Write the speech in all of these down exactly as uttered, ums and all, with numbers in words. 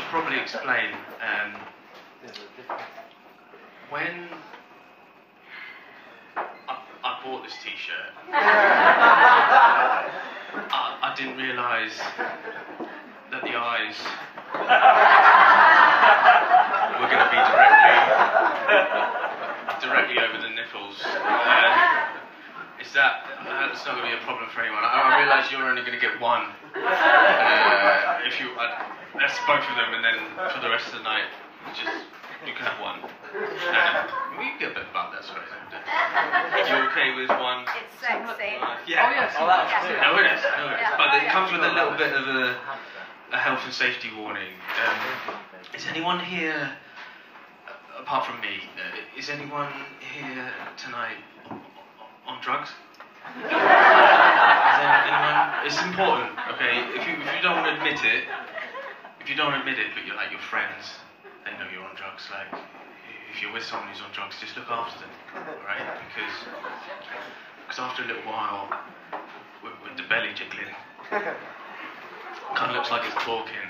should probably explain. Um, when I, I bought this T-shirt, I, I didn't realise that the eyes were going to be directly directly over the nipples. Uh, is that that's not going to be a problem for anyone? I, I realise you're only going to get one. Uh, if you, uh, that's both of them, and then for the rest of the night, just you can have one. Uh, we can get a bit about that, sorry. You okay with one? It's sexy. Uh, yeah. Oh yes. Oh, that's Yeah. No, it is. No, it is. Yeah. But it comes with a little bit of a, a health and safety warning. Um, is anyone here, uh, apart from me, uh, is anyone here tonight on, on drugs? Is there anyone? It's important, okay? If you if you don't want to admit it, if you don't admit it, but you're like your friends, they know you're on drugs. Like, if you're with someone who's on drugs, just look after them, right? Because because after a little while, with, with the belly jiggling, kind of looks like it's talking.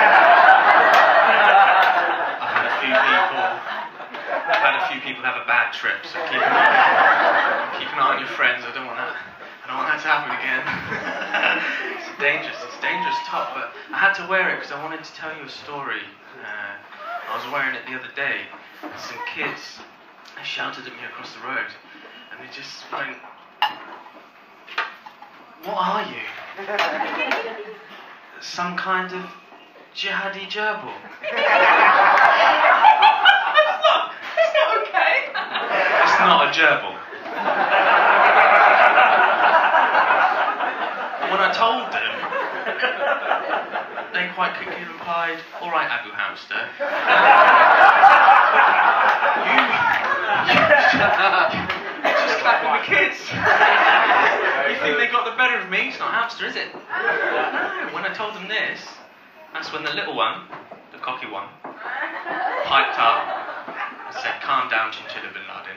I've had a few people. I've had a few people have a bad trip, so keep an eye, keep an eye on your friends. I don't want that. I don't want that to happen again. It's dangerous. It's dangerous top, but I had to wear it because I wanted to tell you a story. Uh, I was wearing it the other day, and some kids shouted at me across the road, and they just went, "What are you? Some kind of jihadi gerbil?" It's not a gerbil. When I told them, they quite quickly replied, "All right, Abu Hamster. you, you just clapping the kids. You think they got the better of me? It's not Hamster, is it?" No. When I told them this, that's when the little one, the cocky one, piped up and said, "Calm down, Chinchilla bin Laden."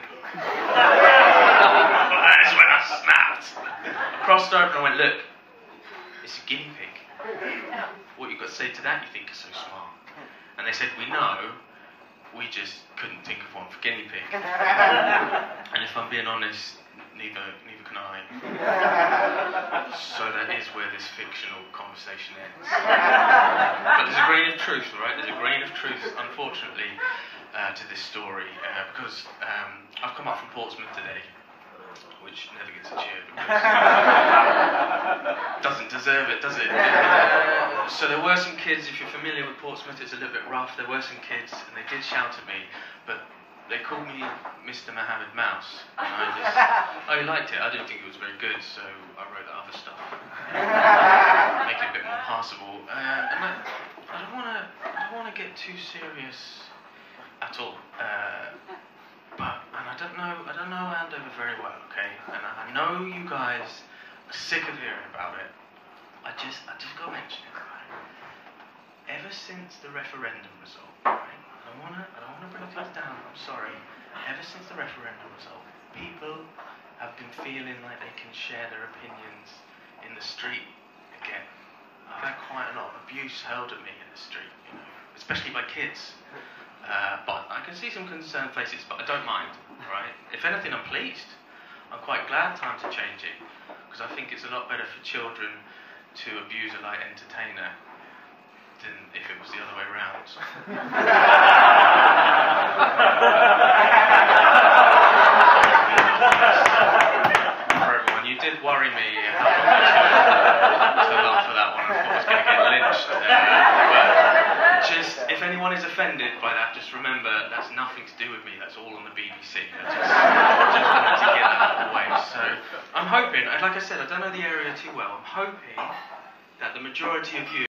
That's when I snapped. I crossed over and I went, "Look, it's a guinea pig. What you got to say to that, you think is so smart?" And they said, "We know, we just couldn't think of one for guinea pig." And if I'm being honest, neither neither can I. So that is where this fictional conversation ends. But there's a grain of truth, right? There's a grain of truth, unfortunately, uh, to this story, uh, because um, I've come up from Portsmouth today, which never gets a cheer because doesn't deserve it, does it? Uh, so there were some kids, if you're familiar with Portsmouth, it's a little bit rough. There were some kids, and they did shout at me, but they called me Mister Mohammed Mouse, and I just, I liked it. I didn't think it was very good, so I wrote the other stuff, make it a bit more passable. Uh, and I, I don't want to, I don't want to get too serious at all. Uh, But, and I don't know, I don't know Andover very well, okay? And I, I know you guys are sick of hearing about it. I just, I just gotta mention it, right? Ever since the referendum result, right? I don't wanna, I don't wanna bring things down. I'm sorry. Ever since the referendum result, people have been feeling like they can share their opinions in the street again. I've had quite a lot of abuse hurled at me in the street, you know, especially by kids. Uh, but I can see some concerned faces, but I don't mind, right? If anything, I'm pleased. I'm quite glad times are changing, because I think it's a lot better for children to abuse a light entertainer than if it was the other way around. For everyone, you did worry me how long it took to laugh for that one. I thought I was going to get lynched. Uh, but just, if anyone is offended by that, just remember that's nothing to do with me. That's all on the B B C. I just, just wanted to get that out of the way. So I'm hoping, like I said, I don't know the area too well. I'm hoping that the majority of you